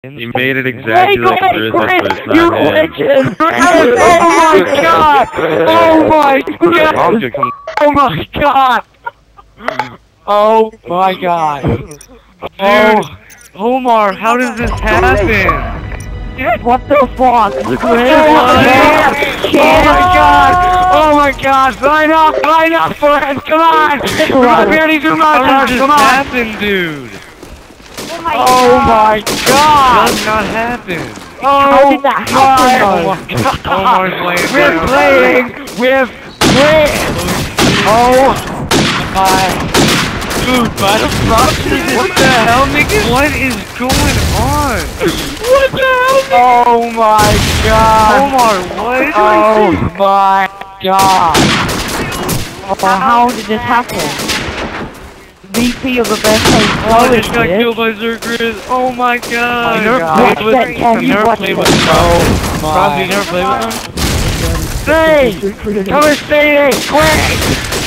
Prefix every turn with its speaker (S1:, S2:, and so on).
S1: You made it exactly like Grizz, but it's
S2: you
S1: not him.
S2: legend! Oh my god! Oh my god! Oh my god! Oh my god!
S3: Oh, Omar, how does this happen?
S2: What the fuck? Oh my god! Line up, friends! Come on! Come on, we already do much!
S3: How does this
S2: Come on!
S3: happen, dude?
S2: Oh my god!
S3: Does not happen.
S2: Oh
S4: did that happen?
S2: my god!
S3: Omar's
S2: We're
S3: laying
S2: playing with Grizz! Oh my...
S3: Dude, by the fuck? What the hell, nigga? What is going on?
S2: What the hell? Oh my god!
S3: Omar, what?
S2: Oh my god!
S4: How did this happen? VP of the best
S3: Oh, I just got killed by Grizz. Oh my god!
S2: Oh my god.
S3: I've never played with him. Rob, you never played with him?
S2: Stay! Come and stay there, quick!